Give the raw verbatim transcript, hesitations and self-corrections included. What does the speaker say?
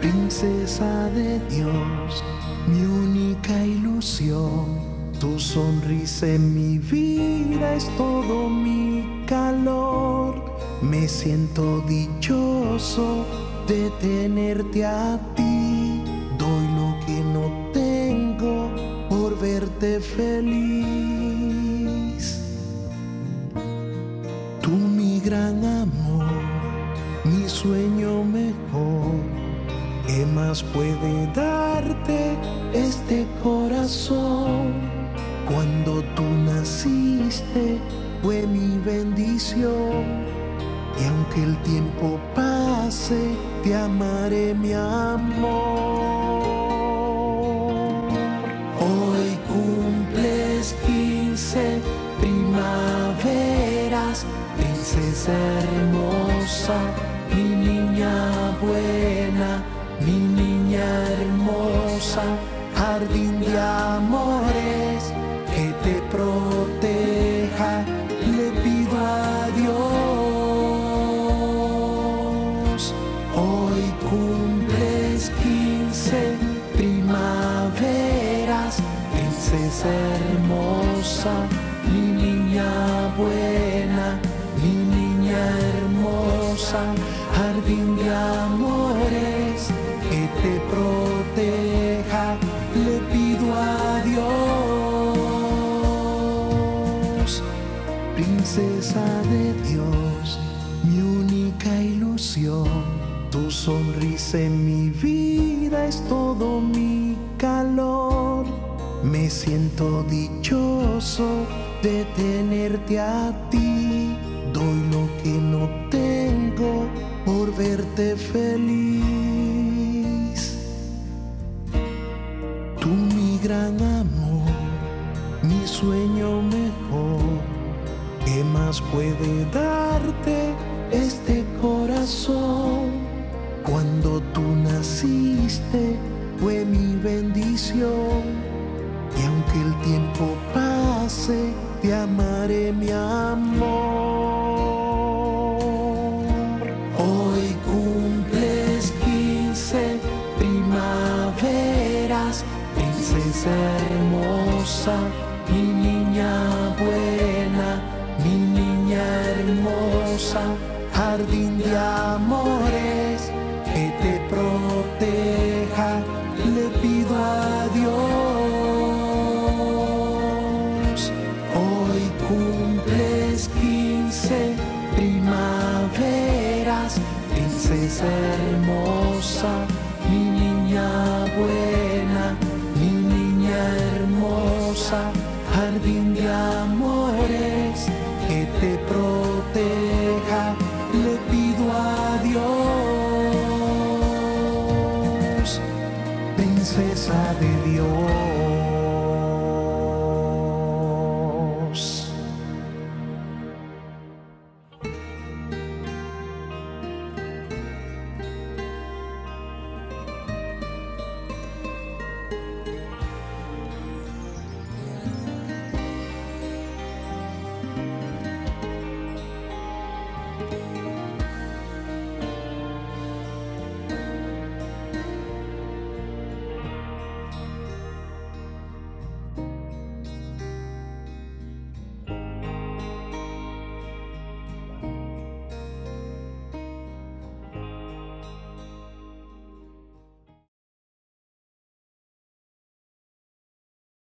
princesa de Dios, mi única ilusión. Tu sonrisa en mi vida es todo mi calor. Me siento dichoso de tenerte a ti. Doy lo que no tengo por verte feliz. Tú mi gran amor, mi sueño mejor. ¿Qué más puede darte este corazón? Cuando tú naciste fue mi bendición, y aunque el tiempo pase, te amaré, mi amor. Hoy cumples quince primaveras, princesa hermosa, mi niña buena, mi niña hermosa, jardín de amores que te proteja, le pido a Dios. Hoy cumples quince primaveras, princesa hermosa, mi niña buena, mi niña hermosa, jardín de amores que te proteja, le pido a Dios. Princesa de Dios, mi única ilusión. Tu sonrisa en mi vida es todo mi calor. Me siento dichoso de tenerte a ti. Doy lo que no tengo por verte feliz. Tú mi gran amor, mi sueño mejor. ¿Qué más puede darte este corazón? Cuando tú naciste fue mi bendición, y aunque el tiempo pase, te amaré, mi amor. Hoy cumples quince primaveras, princesa hermosa, mi niña buena, mi niña hermosa, jardín de amores que te proteja, le pido a Dios. Hoy cumples quince primaveras, princesa hermosa, mi niña buena, mi niña hermosa, jardín de amores que te proteja, le pido a Dios. Princesa de Dios.